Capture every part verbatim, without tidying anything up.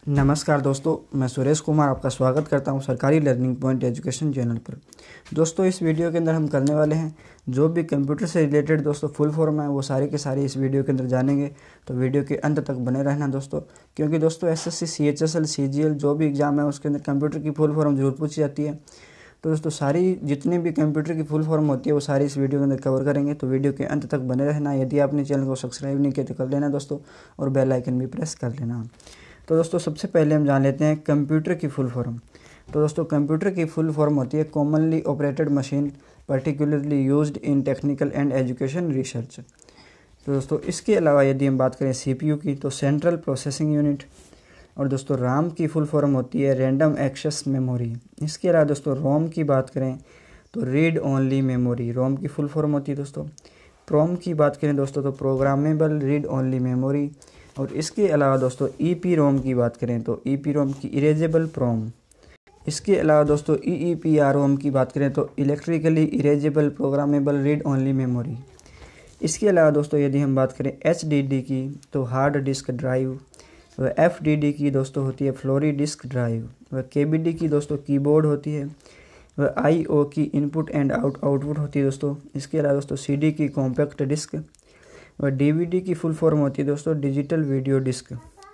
नमस्कार दोस्तों, मैं सुरेश कुमार आपका स्वागत करता हूं सरकारी लर्निंग पॉइंट एजुकेशन चैनल पर। दोस्तों, इस वीडियो के अंदर हम करने वाले हैं जो भी कंप्यूटर से रिलेटेड दोस्तों फुल फॉर्म है वो सारे के सारे इस वीडियो के अंदर जानेंगे। तो वीडियो के अंत तक बने रहना दोस्तों, क्योंकि दोस्तों एसएससी सीएचएसएल सीजीएल जो भी एग्ज़ाम है उसके अंदर कंप्यूटर की फुल फॉर्म जरूर पूछी जाती है। तो दोस्तों सारी जितनी भी कंप्यूटर की फुल फॉर्म होती है वो सारी इस वीडियो के अंदर कवर करेंगे। तो वीडियो के अंत तक बने रहना। यदि आपने चैनल को सब्सक्राइब नहीं किया तो कर लेना दोस्तों, और बेल आइकन भी प्रेस कर लेना। तो दोस्तों सबसे पहले हम जान लेते हैं कंप्यूटर की फुल फॉर्म। तो दोस्तों कंप्यूटर की फुल फॉर्म होती है commonly operated machine particularly used in technical and education research. तो दोस्तों इसके अलावा यदि हम बात करें सीपीयू की तो सेंट्रल प्रोसेसिंग यूनिट। और दोस्तों राम की फुल फॉर्म होती है रैंडम एक्सेस मेमोरी। इसके अलावा दोस्तों रोम की बात करें तो रीड ओनली मेमोरी, रोम की फुल फॉर्म होती है दोस्तों। प्रोम की बात करें दोस्तों तो प्रोग्रामेबल रीड ओनली मेमोरी। और इसके अलावा दोस्तों ई पी रोम की बात करें तो ई पी रोम की इरेजेबल प्रोम। इसके अलावा दोस्तों ई ई पी आर रोम की बात करें तो electrically erasable programmable read only memory. इसके अलावा दोस्तों यदि हम बात करें एच डी डी की तो हार्ड डिस्क ड्राइव। वह एफ डी डी की दोस्तों होती है फ्लोरी डिस्क ड्राइव। वह के बी डी की दोस्तों कीबोर्ड होती है। वह आई ओ की इनपुट एंड आउट आउटपुट होती है दोस्तों। इसके अलावा दोस्तों सी डी की कॉम्पैक्ट डिस्क। वह डीवीडी की फुल फॉर्म होती है दोस्तों डिजिटल वीडियो डिस्क।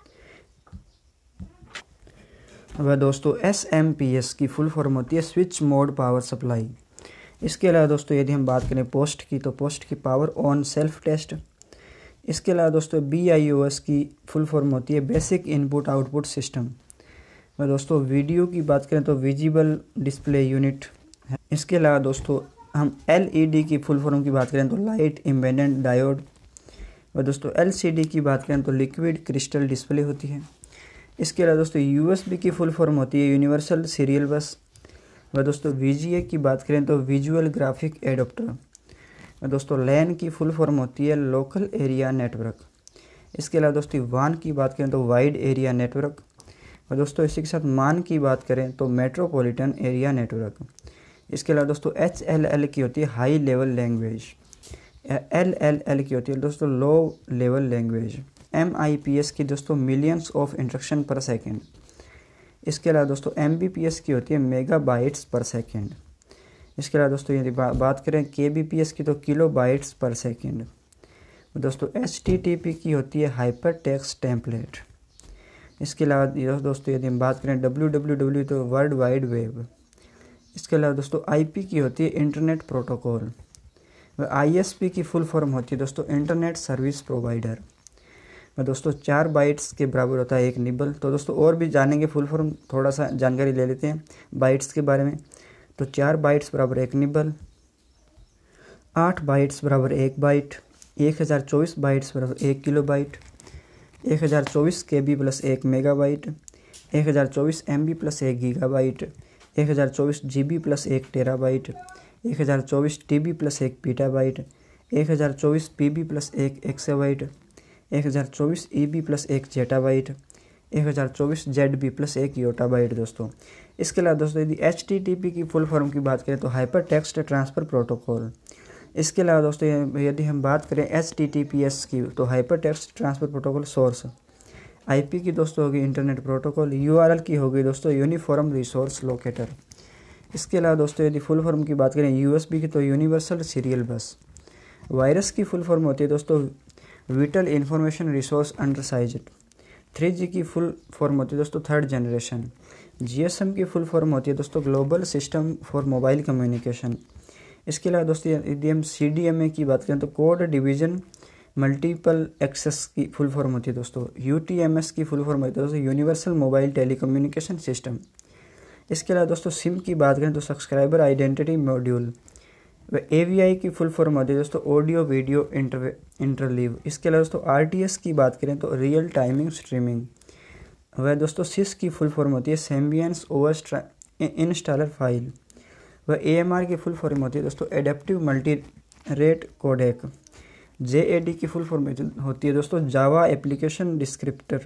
वह दोस्तों एस एम पी एस की फुल फॉर्म होती है स्विच मोड पावर सप्लाई। इसके अलावा दोस्तों यदि हम बात करें पोस्ट की तो पोस्ट की पावर ऑन सेल्फ टेस्ट। इसके अलावा दोस्तों बी आई ओ एस की फुल फॉर्म होती है बेसिक इनपुट आउटपुट सिस्टम। वह दोस्तों वीडियो की बात करें तो विजिबल डिस्प्ले यूनिट है। इसके अलावा दोस्तों हम एल ई डी की फुल फॉर्म की बात करें तो लाइट इम्बेडेड डायोड। और दोस्तों एल सी डी की बात करें तो लिक्विड क्रिस्टल डिस्प्ले होती है। इसके अलावा दोस्तों यू एस बी की फुल फॉर्म होती है यूनिवर्सल सीरियल बस। और दोस्तों वी जी ए की बात करें तो विजुअल ग्राफिक एडोप्टर। और दोस्तों लैन की फुल फॉर्म होती है लोकल एरिया नेटवर्क। इसके अलावा दोस्तों वान की बात करें तो वाइड एरिया नेटवर्क। और दोस्तों इसी के साथ मान की बात करें तो मेट्रोपॉलिटन एरिया नेटवर्क। इसके अलावा दोस्तों एच एल एल की होती है high level language. L L L की होती है दोस्तों low level language. M I P S की दोस्तों मिलियंस ऑफ इंस्ट्रक्शन पर सेकेंड। इसके अलावा दोस्तों एम बी पी एस की होती है मेगा बाइट्स पर सेकेंड। इसके अलावा दोस्तों यदि बा, बात करें के बी पी एस की तो किलो बाइट्स पर सेकेंड। दोस्तों एच टी टी पी की होती है हाइपर टेक्स्ट टेम्पलेट। इसके अलावा दोस्तों यदि हम बात करें डब्ल्यू डब्ल्यू डब्ल्यू तो वर्ल्ड वाइड वेब। इसके अलावा दोस्तों आई पी की होती है internet protocol. I S P की फुल फॉर्म होती है दोस्तों इंटरनेट सर्विस प्रोवाइडर। दोस्तों चार बाइट्स के बराबर होता है एक निबल। तो दोस्तों और भी जानेंगे फुल फॉर्म, थोड़ा सा जानकारी ले लेते हैं बाइट्स के बारे में। तो चार बाइट्स बराबर एक निबल, आठ बाइट्स बराबर एक बाइट, एक हज़ार चौबीस बाइट्स बराबर एक किलो बाइट, एक हज़ार चौबीस के बी प्लस एक मेगा बाइट, एक हज़ार चौबीस एम बी प्लस एक गीगा बाइट, एक हज़ार चौबीस जी बी प्लस एक टेरा बाइट, एक हज़ार चौबीस टी बी प्लस एक पीटा बाइट, एक हज़ार चौबीस पी बी प्लस एक एक्साबाइट, एक हज़ार चौबीस ई बी प्लस एक जेटा बाइट, एक हज़ार चौबीस जेड बी प्लस एक योटा बाइट दोस्तों। इसके अलावा दोस्तों यदि एच टी टी पी की फुल फॉर्म की बात करें तो हाइपर टेक्स्ट ट्रांसफ़र प्रोटोकॉल। इसके अलावा दोस्तों यदि हम बात करें H T T P S की तो hyper text transfer protocol source. I P की दोस्तों होगी internet protocol. U R L की होगी दोस्तों यूनिफॉर्म रिसोर्स लोकेटर। इसके अलावा दोस्तों यदि फुल फॉर्म की बात करें यू एस बी की तो यूनिवर्सल सीरियल बस। वायरस की फुल फॉर्म होती है दोस्तों vital information resource undersized. Three G की फुल फॉर्म होती है दोस्तों third generation. G S M की फुल फॉर्म होती है दोस्तों global system for mobile communication. इसके अलावा दोस्तों यदि हम सी डी एम ए की बात करें तो कोड डिवीजन मल्टीपल एक्सेस की फुल फॉर्म होती है दोस्तों। यू टी एम एस की फुल फॉर्म होती है दोस्तों यूनिवर्सल मोबाइल टेलीकम्युनिकेशन सिस्टम। इसके अलावा दोस्तों सिम की बात करें तो सब्सक्राइबर आइडेंटिटी मॉड्यूल। वह ए वी आई की फुल फॉर्म होती है दोस्तों ऑडियो वीडियो इंटर इंटरलीव। इसके अलावा दोस्तों आर टी एस की बात करें तो रियल टाइमिंग स्ट्रीमिंग। वह दोस्तों सिस की फुल फॉर्म होती है सेम्बियंस ओएस इंस्टॉलर फाइल। वह ए एम आर की फुल फॉर्म होती है दोस्तों adaptive multi rate codec. J A D की फुल फॉर्म होती है दोस्तों Java application descriptor.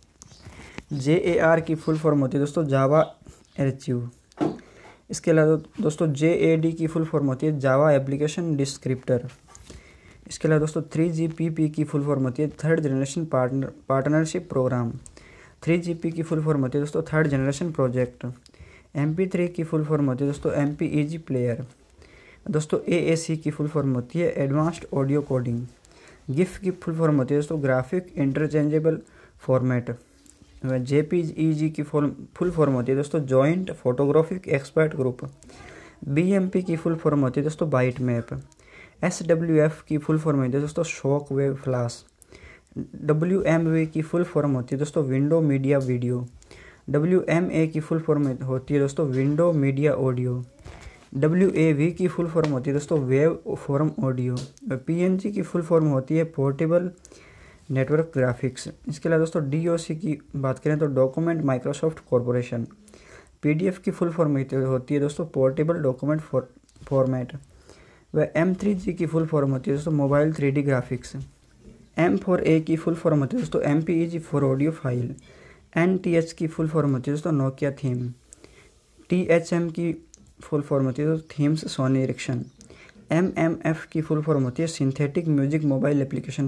J A R की फुल फॉर्म होती है दोस्तों जावा आर्चिव। इसके अलावा दोस्तों जे ए डी की फुल फॉर्म होती है जावा एप्लीकेशन डिस्क्रिप्टर। इसके अलावा दोस्तों थ्री जी पी पी की फुल फॉर्म होती है third generation partner partnership programme. Three G P की फुल फॉर्म होती है दोस्तों third generation project. M P three की फुल फॉर्म होती है दोस्तों M P E G player. दोस्तों ए ए सी की फुल फॉर्म होती है एडवांस्ड ऑडियो कोडिंग। गिफ की फुल फॉर्म होती है दोस्तों graphic interchangeable format. J P E G की फुल फुल फॉर्म होती है दोस्तों joint photographic expert group. B M P की फुल फॉर्म होती है दोस्तों byte map. S W F की फुल फॉर्म होती है दोस्तों shock wave flash. W M V की फुल फॉर्म होती है दोस्तों window media video. W M A की फुल फॉर्म होती है दोस्तों window media audio. W A V की फुल फॉर्म होती है दोस्तों wave form audio. P N G की फुल फॉर्म होती है पोर्टेबल नेटवर्क ग्राफिक्स। इसके अलावा दोस्तों डी ओ सी की बात करें तो document Microsoft corporation. P D F की फुल फॉर्म होती है दोस्तों पोर्टेबल डॉक्यूमेंट फॉर्मेट। व एम थ्री जी की फुल फॉर्म होती है दोस्तों mobile three D graphics. M four A की फुल फॉर्म होती है दोस्तों M P E G for audio file. N T H की फुल फॉर्म होती है दोस्तों Nokia theme. T H M की फुल फॉर्म होती है दोस्तों themes Soni Ericsson. M M F की फुल फॉर्म होती है synthetic music mobile application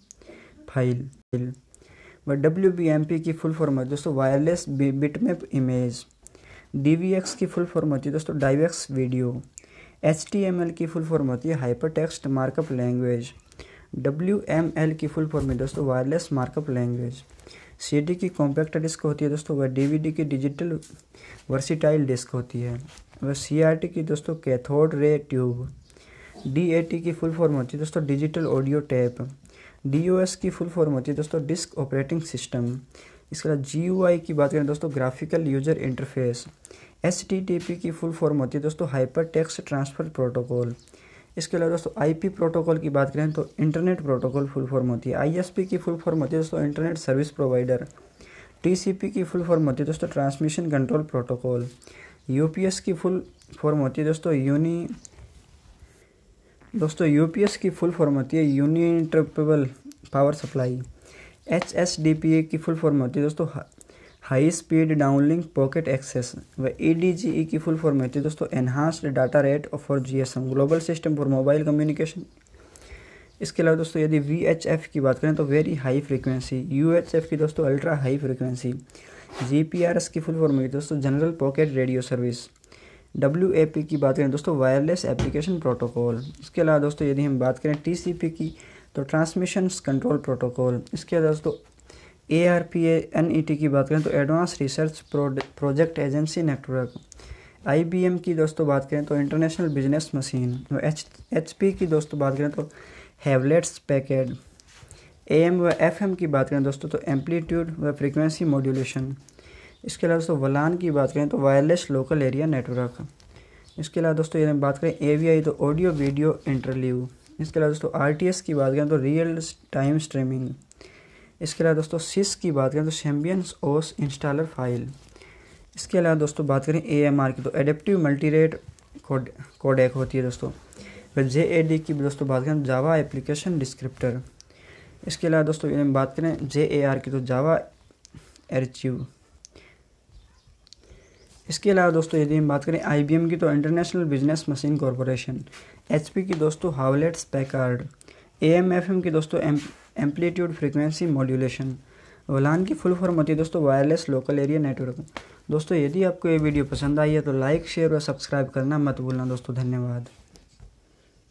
file. व डब्ल्यू बी एम पी की फुल फॉर्म होती है दोस्तों wireless bitmap image. D V X की फुल फॉर्म होती है दोस्तों DivX video. H T M L की फुल फॉर्म होती है hyper text markup language. W M L की फुल फॉर्म है दोस्तों wireless markup language. C D की कॉम्पैक्ट डिस्क होती है दोस्तों व डी वी डी की डिजिटल वर्सिटाइल डिस्क होती है। व सी आर टी की दोस्तों cathode ray tube. D A T की फुल फॉर्म होती है दोस्तों digital audio tape. D O S की फुल फॉर्म होती है दोस्तों डिस्क ऑपरेटिंग सिस्टम। इसके अलावा जी यू आई की बात करें दोस्तों graphical user interface. H T T P की फुल फॉर्म होती है दोस्तों हाइपर टेक्स्ट ट्रांसफर प्रोटोकॉल। इसके अलावा दोस्तों आई पी प्रोटोकॉल की बात करें तो इंटरनेट प्रोटोकॉल फुल फॉर्म होती है। आई एस पी की फुल फॉर्म होती है दोस्तों internet service provider. T C P की फुल फॉर्म होती है दोस्तों transmission control protocol. U P S की फुल फॉर्म होती है दोस्तों यूनी दोस्तों यू पी एस की फुल फॉर्म होती है uninterruptible power supply. H S D P A की फुल फॉर्म होती है दोस्तों high speed downlink pocket access. व ई डी जी ई की फुल फॉर्म होती है दोस्तों enhanced data rate for G S M global system for mobile communication. इसके अलावा दोस्तों यदि वी एच एफ की बात करें तो very high frequency. U H F की दोस्तों ultra high frequency. G P R S की फुल फॉर्म होती है दोस्तों general pocket radio service. W A P की बात करें दोस्तों वायरलेस एप्लीकेशन प्रोटोकॉल। इसके अलावा दोस्तों यदि हम बात करें टी सी पी की तो ट्रांसमिशन कंट्रोल प्रोटोकॉल। इसके अलावा दोस्तों A R P N E T की बात करें तो advance research project agency network. I B M की दोस्तों बात करें तो international business machine. H H P की दोस्तों बात करें तो हैवलेट्स पैकेड। ए एम व एफ एम की बात करें दोस्तों तो एम्पलीट्यूड व फ्रीक्वेंसी मॉड्यूलेशन। इसके अलावा दोस्तों वलान की बात करें तो वायरलेस लोकल एरिया नेटवर्क। इसके अलावा दोस्तों यदि हम बात करें ए वी आई तो ऑडियो वीडियो इंटरव्यू। इसके अलावा दोस्तों आर टी एस की बात करें तो रियल टाइम स्ट्रीमिंग। इसके अलावा दोस्तों सिस की बात करें तो सैम्बियंस ओस इंस्टॉलर फाइल। इसके अलावा दोस्तों बात करें ए एम आर की तो एडेप्टिव मल्टीरेट कोड कोडेक होती है दोस्तों। फिर जे ए डी की दोस्तों बात करें जावा एप्लीकेशन डिस्क्रिप्टर। इसके अलावा दोस्तों यदि हम बात करें जे ए आर की तो जावा एर्चिव। इसके अलावा दोस्तों यदि हम बात करें आई बी एम की तो international business machine corporation. H P की दोस्तों Hewletts Packard. A M F M की दोस्तों एम्पलीट्यूड फ्रीक्वेंसी मॉड्यूलेशन। वलान की फुल फॉर्म होती है दोस्तों वायरलेस लोकल एरिया नेटवर्क। दोस्तों यदि आपको ये वीडियो पसंद आई है तो लाइक शेयर और सब्सक्राइब करना मत भूलना दोस्तों। धन्यवाद।